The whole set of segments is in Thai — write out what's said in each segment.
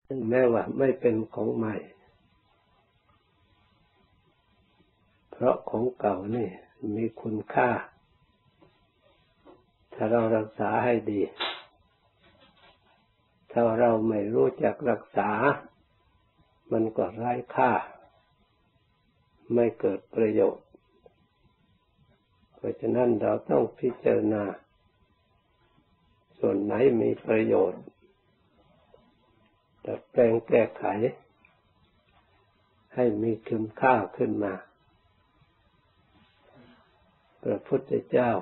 แม้ว่าไม่เป็นของใหม่เพราะของเก่านี่มีคุณค่าถ้าเรารักษาให้ดีถ้าเราไม่รู้จักรักษามันก็ไร้ค่าไม่เกิดประโยชน์เพราะฉะนั้นเราต้องพิจารณาส่วนไหนมีประโยชน์ดัดแปลงแก้ไขให้มีคุณค่าขึ้นมาพระพุทธเจ้า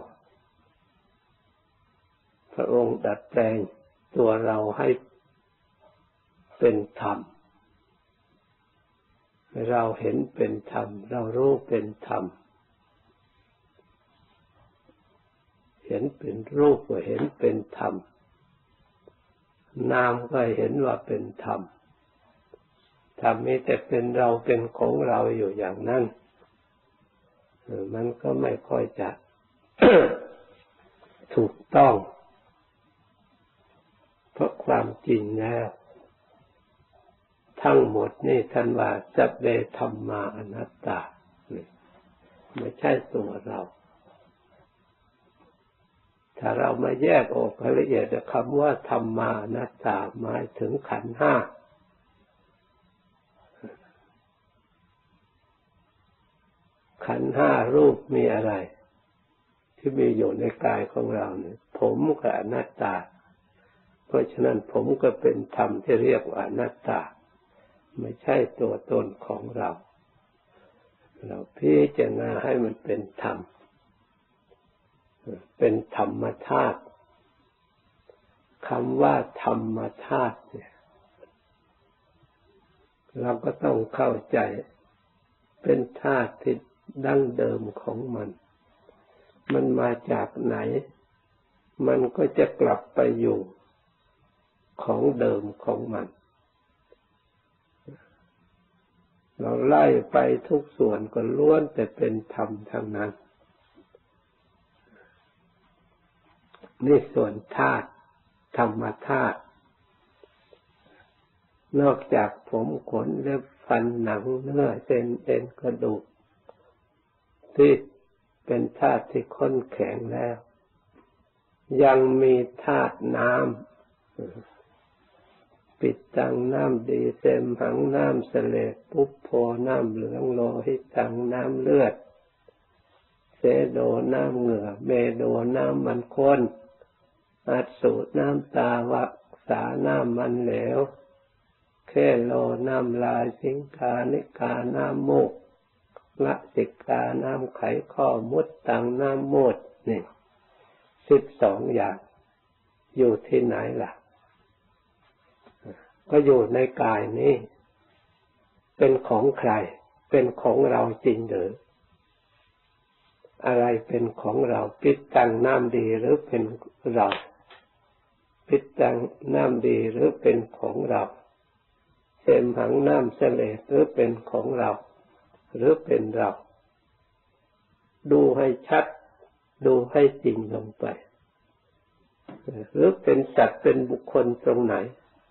พระองค์ดัดแปลงตัวเราให้เป็นธรรมเราเห็นเป็นธรรมเรารู้เป็นธรรมเห็นเป็นรูปก็เห็นเป็นธรรมนามก็เห็นว่าเป็นธรรมธรรมมีแต่เป็นเราเป็นของเราอยู่อย่างนั้นมันก็ไม่ค่อยจะ ถูกต้องเพราะความจริงแล้วทั้งหมดนี่ท่านว่าสัพเพธัมมาอนัตตาไม่ใช่ตัวเราถ้าเรามาแยกออกละเอียดคำว่าธัมมาอนัตตาหมายถึงขันธ์ห้าขันธ์ห้ารูปมีอะไรที่มีอยู่ในกายของเราเนี่ยผมก็อนัตตาเพราะฉะนั้นผมก็เป็นธรรมที่เรียกว่าอนัตตาไม่ใช่ตัวตนของเราเราพิจารณาให้มันเป็นธรรมเป็นธรรมธาตุคำว่าธรรมธาตุเนี่ยเราก็ต้องเข้าใจเป็นธาตุที่ดั้งเดิมของมันมาจากไหนมันก็จะกลับไปอยู่ของเดิมของมันเราไล่ไปทุกส่วนก็ล้วนแต่เป็นธรรมทั้งนั้นนี่ส่วนธาตุธรรมธาตุนอกจากผมขนเล็บฟันหนังเนื้อเส้นเอ็นกระดูกที่เป็นธาตุที่ข้นแข็งแล้วยังมีธาตุน้ำปิดตังน้ำดีเสมหังน้ำเสลดปุพโพน้ำเหลืองโลหิตังน้ำเลือดเสโดน้ำเหงื่อเมโดน้ำมันข้นอัสสุน้ำตาวักษาน้ำมันเหลวเคโลน้ำลายสิงคานิกาน้ำมูกละสิกาน้ำไขข้อมุดตังน้ำมูดนี่12อย่างอยู่ที่ไหนล่ะก็อยู่ในกายนี้เป็นของใครเป็นของเราจริงหรืออะไรเป็นของเราปิดตังน้ำดีหรือเป็นเราปิดตังน้ำดีหรือเป็นของเราเสมหังน้ำเสลดหรือเป็นของเราหรือเป็นเราดูให้ชัดดูให้จริงลงไปหรือเป็นสัตว์เป็นบุคคลตรงไหน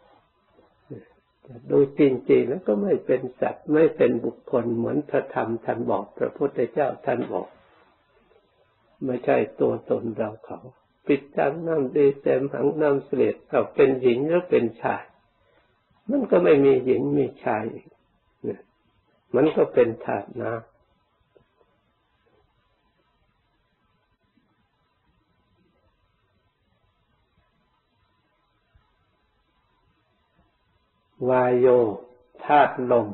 ดูจริงๆแล้วก็ไม่เป็นสัตว์ไม่เป็นบุคคลเหมือนพระธรรมท่านบอกพระพุทธเจ้าท่านบอกไม่ใช่ตัวตนเราเขาปิดตังน้ำดีเสมหังน้ำเสลดเราเป็นหญิงหรือเป็นชายมันก็ไม่มีหญิงมีชายอีกมันก็เป็นธาตุน้ำวายโยธาตุลม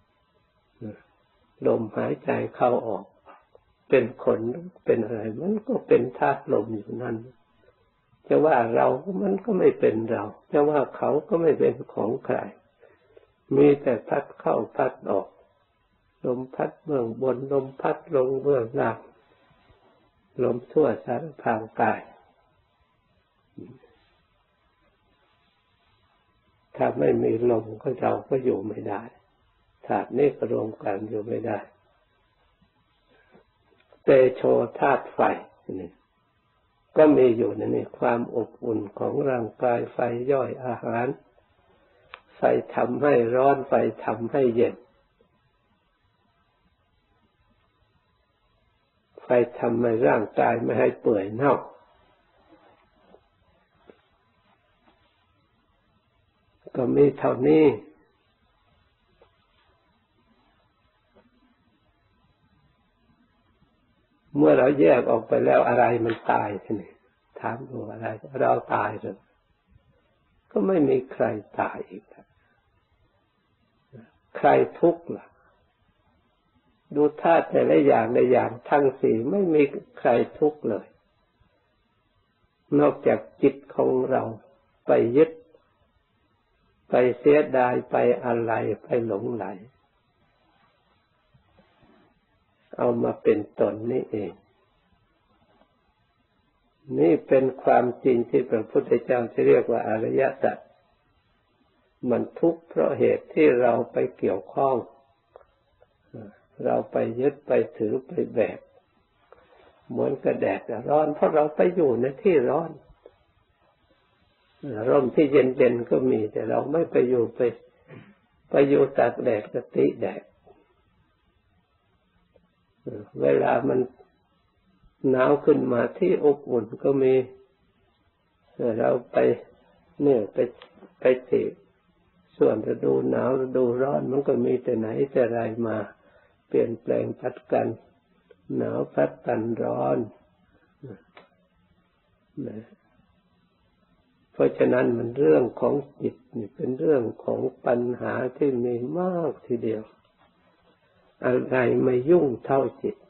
ลมหายใจเข้าออกเป็นคนเป็นอะไรมันก็เป็นธาตุลมอยู่นั่นจะว่าเรามันก็ไม่เป็นเราจะว่าเขาก็ไม่เป็นของใครมีแต่พัดเข้าพัดออกลมพัดเบื้องบนลมพัดลงเบื้องล่างลมทั่วสารพางกายถ้าไม่มีลมก็เราก็อยู่ไม่ได้ธาตุนี้ก็รวมกันอยู่ไม่ได้เตโชธาตุไฟนี่ก็มีอยู่ในนี้ความอบอุ่นของร่างกายไฟย่อยอาหารไฟไฟทำให้ร้อนไฟทำให้เย็นไฟทำให้ร่างกายไม่ให้เปื่อยเน่าก็มีเท่านี้เมื่อเราแยกออกไปแล้วอะไรมันตายทีนี้ถามดูอะไรเราตายหรือก็ไม่มีใครตายอีกใครทุกข์ล่ะดูธาตุแต่ละอย่างในอย่างทั้งสี่ไม่มีใครทุกข์เลยนอกจากจิตของเราไปยึดไปเสียดายไปอะไรไปหลงไหลเอามาเป็นตนนี่เองนี่เป็นความจริงที่พระพุทธเจ้าจะเรียกว่าอริยสัจมันทุกข์เพราะเหตุที่เราไปเกี่ยวข้องเราไปยึดไปถือไปแบกเหมือนกระแดดร้อนเพราะเราไปอยู่ในที่ร้อนร่มที่เย็นๆก็มีแต่เราไม่ไปอยู่ตากแดดกติแดดเวลามันหนาวขึ้นมาที่อบอุ่นก็มีเราไปที่ส่วนฤดูหนาวฤดูร้อนมันก็มีแต่ไหนแต่ไรมาเปลี่ยนแปลงพัดกันหนาวพัดกันร้อนเพราะฉะนั้นมันเรื่องของจิตนี่เป็นเรื่องของปัญหาที่มีมากทีเดียวอะไรไม่ยุ่งเท่าจิต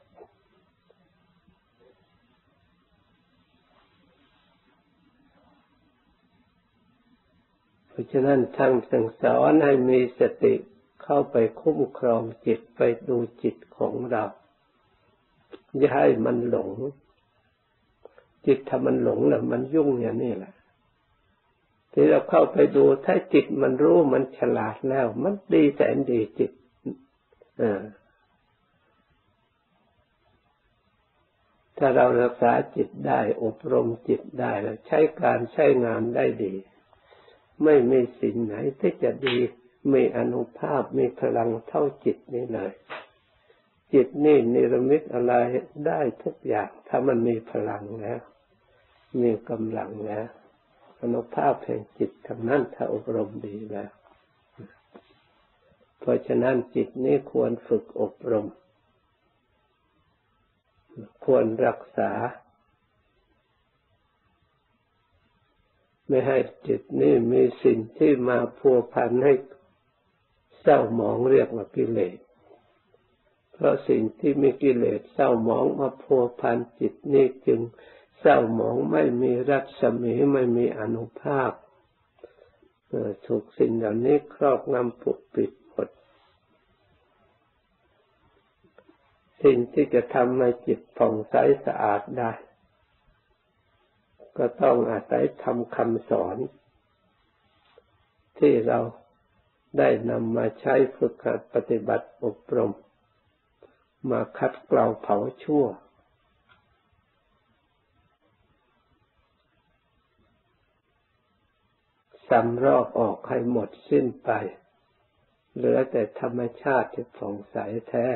เพราะฉะนั้นท่านสั่งสอนให้มีสติเข้าไปคุ้มครองจิตไปดูจิตของเราอย่าให้มันหลงจิตถ้ามันหลงแล้วมันยุ่งอย่างนี้แหละที่เราเข้าไปดูถ้าจิตมันรู้มันฉลาดแล้วมันดีแสนดีจิตถ้าเรารักษาจิตได้อบรมจิตได้แล้วใช้การใช้งานได้ดีไม่มีสิ่งไหนที่จะดีมีอานุภาพมีพลังเท่าจิตนี้เลยจิตนี่นิรมิตอะไรได้ทุกอย่างถ้ามันมีพลังแล้วมีกำลังแล้วอานุภาพแห่งจิตทั้งนั้นถ้าอบรมดีแล้วเพราะฉะนั้นจิตนี้ควรฝึกอบรมควรรักษาไม่ให้จิตนี้มีสิ่งที่มาพัวพันให้เศร้าหมองเรียกว่ากิเลสเพราะสิ่งที่มีกิเลสเศร้าหมองมาพัวพันจิตนี้จึงเศร้าหมองไม่มีรัศมีไม่มีอานุภาพถูกสิ่งเหล่านี้ครอบงำปกปิดหมดสิ่งที่จะทำให้จิตผ่องใสสะอาดได้ก็ต้องอาศัยธรรมคำสอนที่เราได้นำมาใช้ฝึกหัดปฏิบัติอบรมมาคัดเกลาเผาชั่วสำรอกออกให้หมดสิ้นไปเหลือแต่ธรรมชาติที่ผ่องใสแท้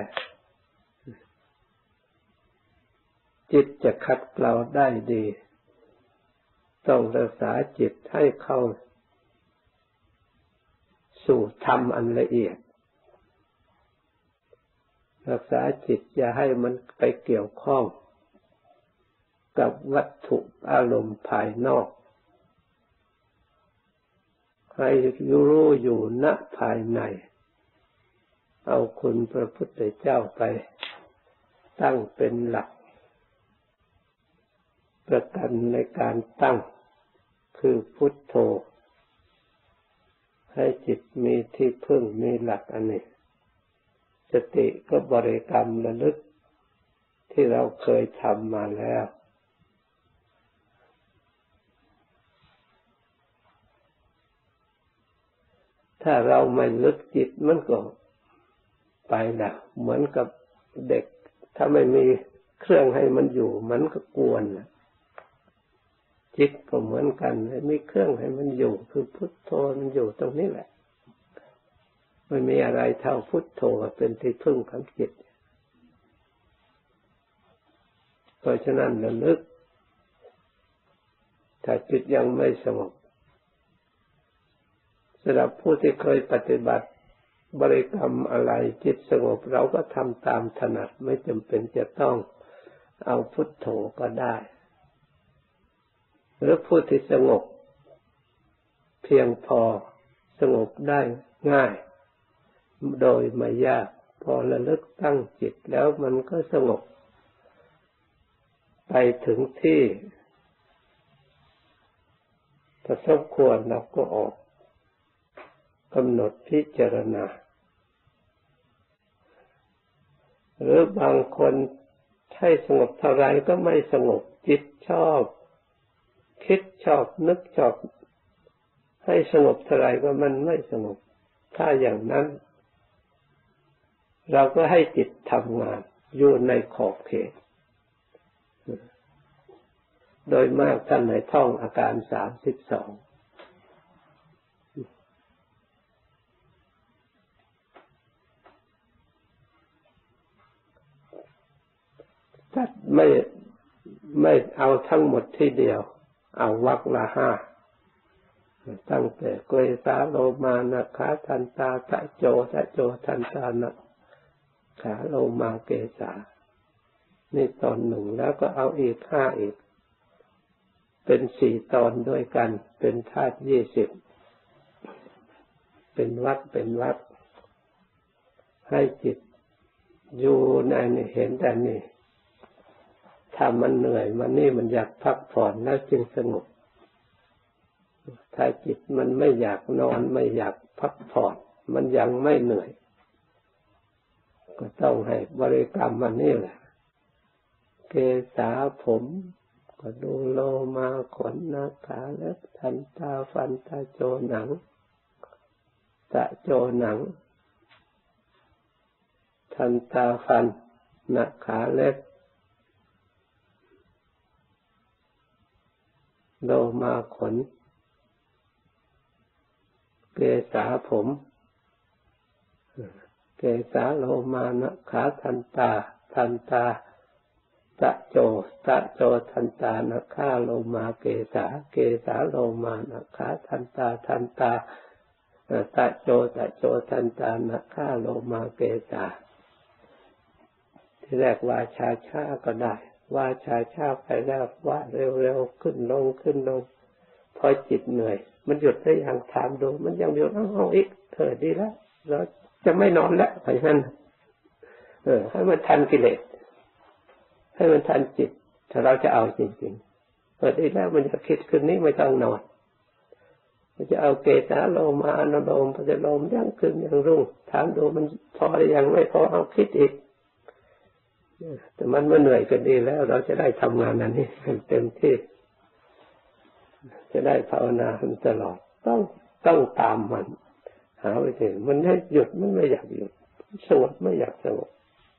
จิตจะคัดเกลาได้ดีต้องรักษาจิตให้เข้าสู่ธรรมอันละเอียดรักษาจิตอย่าให้มันไปเกี่ยวข้องกับวัตถุอารมณ์ภายนอกให้รู้อยู่ณภายในเอาคุณพระพุทธเจ้าไปตั้งเป็นหลักประกันในการตั้งคือพุทโธให้จิตมีที่พึ่งมีหลักอันนี้สติก็บริกรรมระลึกที่เราเคยทำมาแล้วถ้าเราไม่ลึกจิตมันก็ไปแล้วเหมือนกับเด็กถ้าไม่มีเครื่องให้มันอยู่มันก็กวนจิตก็เหมือนกันมีเครื่องให้มันอยู่คือพุทโธมันอยู่ตรงนี้แหละไม่มีอะไรเท่าพุทโธเป็นที่พึ่งของจิตเพราะฉะนั้นระลึกถ้าจิตยังไม่สงบสำหรับผู้ที่เคยปฏิบัติบริกรรมอะไรจิตสงบเราก็ทำตามถนัดไม่จำเป็นจะต้องเอาพุทโธก็ได้หรือผู้ที่สงบเพียงพอสงบได้ง่ายโดยไม่ยากพอระลึกตั้งจิตแล้วมันก็สงบไปถึงที่พอสมควรเราก็ออกกำหนดพิจารณาหรือบางคนให้สงบเท่าไรก็ไม่สงบจิตชอบคิดชอบนึกชอบให้สงบเท่าไรก็มันไม่สงบถ้าอย่างนั้นเราก็ให้จิตทำงานอยู่ในขอบเขตโดยมากท่านให้ท่องอาการ32ถ้าไม่เอาทั้งหมดทีเดียวเอาวรรคละ5ตั้งแต่เกสาโลมานะขาทันตาตะโจทันตานะขาโลมาเกสานี่ตอนหนึ่งแล้วก็เอาอีก5อีกเป็น4ตอนด้วยกันเป็นธาตุ20เป็นวรรคให้จิตอยู่ในเห็นแต่นี่ถ้ามันเหนื่อยมันนี่มันอยากพักผ่อนแล้วจึงสงบถ้าจิตมันไม่อยากนอนไม่อยากพักผ่อนมันยังไม่เหนื่อยก็ต้องให้บริกรรมมันนี่แหละเกสาผมก็ดูโลมาขนหน้าขาเล็บทันตาฟันตาโจหนังตะโจหนังทันตาฟันหน้าขาเล็บโลมาขนเกสาผมเกสาโลมานะขาทันตาตะโจทันตานะขาโลมาเกสาโลมานะขาทันตาตะโจทันตานะขาโลมาเกสาที่แรกว่าช้าก็ได้ว่าช้าไปแล้วว่าเร็วๆขึ้นลงพอจิตเหนื่อยมันหยุดได้อย่างถามดูมันยังหยุดเอาอีกดีแล้วเราจะไม่นอนแล้วเพราะฉะนั้นให้มันทันกิเลสให้มันทันจิตถ้าเราจะเอาจริงๆดีแล้วมันจะคิดคืนนี้ไม่ต้องนอนมันจะเอาเกสาโลมาอนุโลมปฏิโลมยังคืนยังรุ่งถามดูมันพอหรือยังไม่พอเอาคิดอีกแต่มันเหนื่อยก็ดีแล้วเราจะได้ทำงานนั้นนี้เต็มที่จะได้ภาวนาตลอดต้องตามมันหาวิธีมันให้หยุดมันไม่อยากหยุดสงบไม่อยากสงบ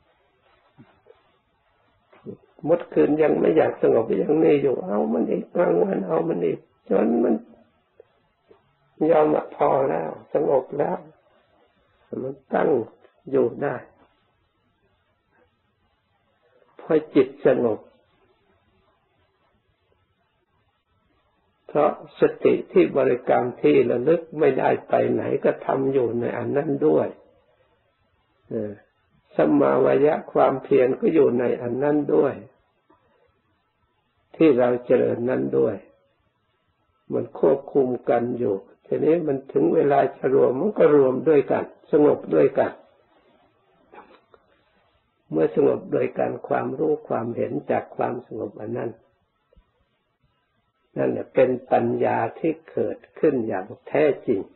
หมดคืนยังไม่อยากสงบยังนี่อยู่เอามันอีกกลางวันเอามันอีกจนมันยอมพอแล้วสงบแล้วมันตั้งอยู่ได้พอจิตสงบเพราะสติที่บริกรรมที่ระลึกไม่ได้ไปไหนก็ทำอยู่ในอันนั้นด้วยสัมมาวายะความเพียรก็อยู่ในอันนั้นด้วยที่เราเจริญนั้นด้วยมันควบคุมกันอยู่ทีนี้มันถึงเวลาจะรวมมันก็รวมด้วยกันสงบด้วยกันเมื่อสงบโดยการความรู้ความเห็นจากความสงบอันนั้นนั่นแหละเป็นปัญญาที่เกิดขึ้นอย่างแท้จริง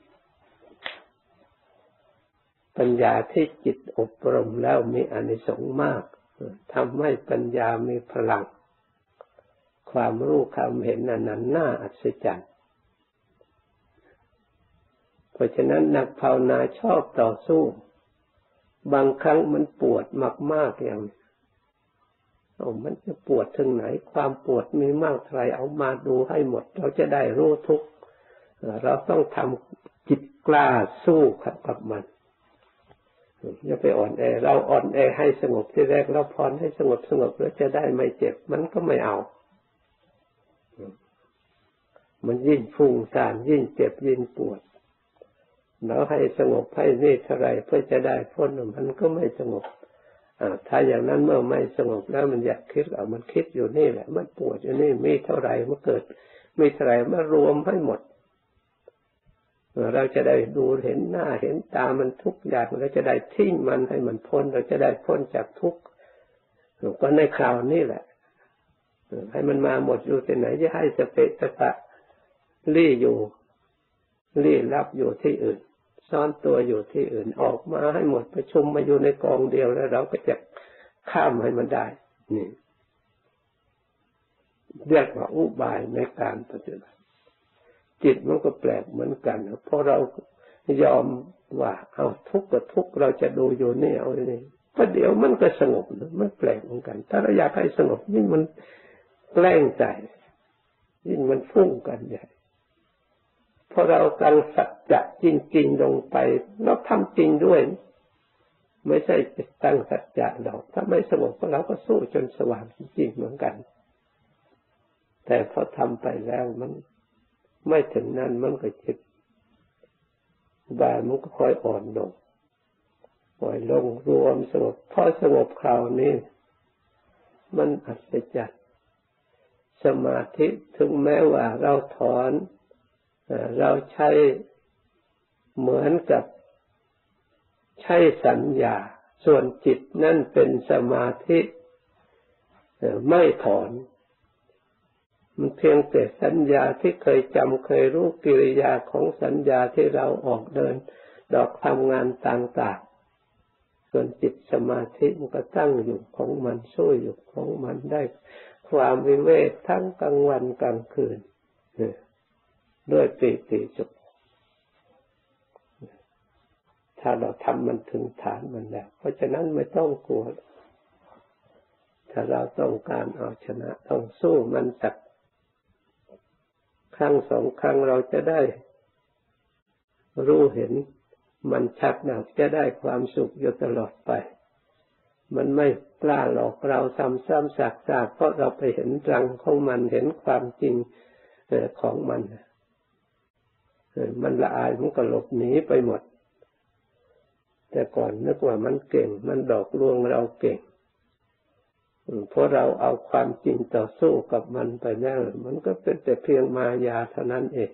ปัญญาที่จิตอบรมแล้วมีอานิสงส์มากทำให้ปัญญามีพลังความรู้ความเห็นนั้นน่าอัศจรรย์เพราะฉะนั้นนักภาวนาชอบต่อสู้บางครั้งมันปวดมากๆอย่างมันจะปวดถึงไหนความปวดมีมากเท่าไรเอามาดูให้หมดเราจะได้รู้ทุกเราต้องทำจิตกล้าสู้กับมันอย่าไปอ่อนแอเราอ่อนแอให้สงบที่แรกเราพรให้สงบแล้วจะได้ไม่เจ็บมันก็ไม่เอามันยิ่งฟุ้งซ่านยิ่งเจ็บยิ่งปวดแล้วให้สงบให้นี่เท่าไรเพื่อจะได้พ้นมันก็ไม่สงบถ้าอย่างนั้นเมื่อไม่สงบแล้วมันอยากคิดมันคิดอยู่นี่แหละมันปวดอยู่นี่มีเท่าไรมันเกิดมีเท่าไรมารวมให้หมดเราจะได้ดูเห็นหน้าเห็นตามันทุกอย่างเราจะได้ทิ้งมันให้มันพ้นเราจะได้พ้นจากทุกข์ก็ในคราวนี้แหละให้มันมาหมดอยู่ที่ไหนจะให้สเปะสปะลี้อยู่ลี้ลับอยู่ที่อื่นซ่อนตัวอยู่ที่อื่นออกมาให้หมดประชุมมาอยู่ในกองเดียวแล้วเราก็จะข้ามให้มันได้นี่เรียกว่าอุบายในการปฏิบัติจิตมันก็แปลกเหมือนกันเพราะเรายอมว่าเอาทุกข์กับทุกข์เราจะดูอยู่นี่เอานี่ประเดี๋ยวมันก็สงบมันแปลกเหมือนกันถ้าเราอยากให้สงบยิ่งมันแกล้งใจยิ่งมันฟุ้งกันใหญ่พอเราตั้งสัจจะจริงๆลงไปเราทำจริงด้วยไม่ใช่ตั้งสัจจะหรอกถ้าไม่สงบเราก็สู้จนสว่างจริงๆเหมือนกันแต่พอทำไปแล้วมันไม่ถึงนั้นมันก็จิตบายมันก็ค่อยอ่อนลงปล่อยลงรวมสงบพอสงบคราวนี้มันอัศจรรย์สมาธิถึงแม้ว่าเราถอนเราใช้เหมือนกับใช้สัญญาส่วนจิตนั่นเป็นสมาธิไม่ถอนมันเพียงแต่สัญญาที่เคยจำเคยรู้กิริยาของสัญญาที่เราออกเดินดอกทำงานต่างๆส่วนจิตสมาธิมันก็ตั้งอยู่ของมันสู้อยู่ของมันได้ความวิเวกทั้งกลางวันกลางคืนด้วยปีติสุขถ้าเราทำมันถึงฐานมันแล้วเพราะฉะนั้นไม่ต้องกลัวถ้าเราต้องการเอาชนะต้องสู้มันสักครั้งสองครั้งเราจะได้รู้เห็นมันชัดนะจะได้ความสุขอยู่ตลอดไปมันไม่กล้าหลอกเราซ้ำๆซากๆเพราะเราไปเห็นรังของมันเห็นความจริงของมันมันละอายมันก็หลบหนีไปหมดแต่ก่อนนึกว่ามันเก่งมันดอกลวงเราเก่งเพราะเราเอาความจริงต่อสู้กับมันไปแล้วมันก็เป็นแต่เพียงมายาเท่านั้นเอง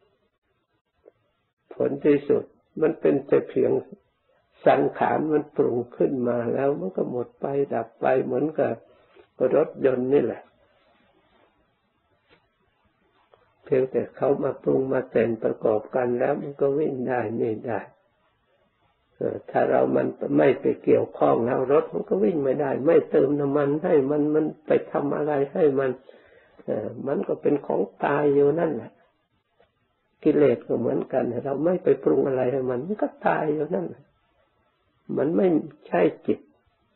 ผลที่สุดมันเป็นแต่เพียงสังขารมันปรุงขึ้นมาแล้วมันก็หมดไปดับไปเหมือนกับรถยนต์นี่แหละเพียงแต่เขามาปรุงมาแต่งประกอบกันแล้วมันก็วิ่งได้นี่ได้ถ้าเรามันไม่ไปเกี่ยวข้องแล้วรถมันก็วิ่งไม่ได้ไม่เติมน้ำมันให้มันไปทำอะไรให้มันก็เป็นของตายอยู่นั่นแหละกิเลสก็เหมือนกันเราไม่ไปปรุงอะไรให้มันก็ตายอยู่นั่นแหละมันไม่ใช่จิต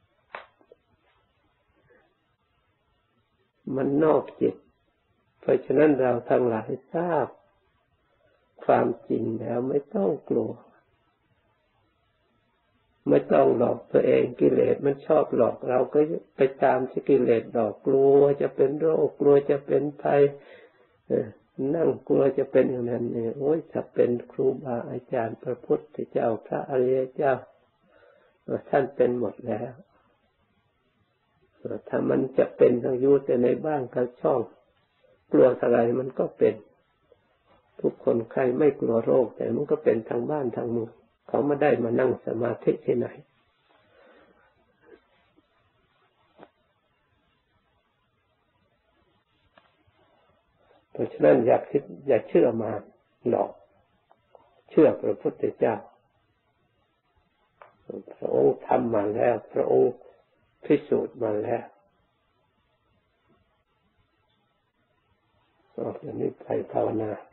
มันนอกจิตเพราะฉะนั้นเราทั้งหลายทราบความจริงแล้วไม่ต้องกลัวไม่ต้องหลอกตัวเองกิเลสมันชอบหลอกเราก็ไปตามที่กิเลสหลอกกลัวจะเป็นโรคกลัวจะเป็นภัยนั่งกลัวจะเป็นอย่างนั้นเนี่ยโอ้ยถ้าเป็นครูบาอาจารย์พระพุทธเจ้าพระอริยเจ้าท่านเป็นหมดแล้วถ้ามันจะเป็นทางอยู่แต่ในบ้านกับช่องกลัวอะไรมันก็เป็นทุกคนใครไม่กลัวโรคแต่มันก็เป็นทางบ้านทางเมืองเขาไม่ได้มานั่งสมาธิที่ไหนเพราะฉะนั้นอย่าเชื่อมาหลอกเชื่อพระพุทธเจ้าพระองค์ทำมาแล้วพระองค์พิสูจน์มาแล้วตอนนี้ไปภาวนา